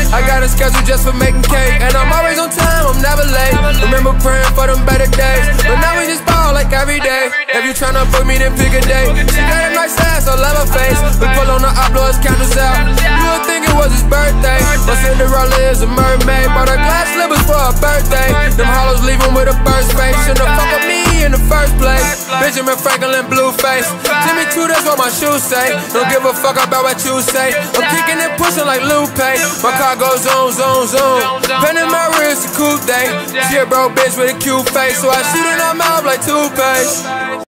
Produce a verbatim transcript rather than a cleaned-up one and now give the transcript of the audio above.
I got a schedule just for making cake, and I'm always on time, I'm never late. Remember praying for them better days, but now we just ball like every day. If you tryna book me, then pick a day. She got a nice ass, I love her face. We pull on the op, blow his candles out. You would think it was his birthday, but Cinderella is a mermaid. Bought her glass slippers for her birthday. Them hollows leave him with a burst face. Shouldn't have fucked with me in the first place. Benjamin Franklin, Blueface. Jimmy Choo, that's what my shoes say. Don't give a fuck about what you say. I'm kicking and pushing like Lupe. My car goes zoom, zoom, zoom. Panamera is a cool thing. She a bro bitch with a cute face, so I shoot in her mouth like toothpaste.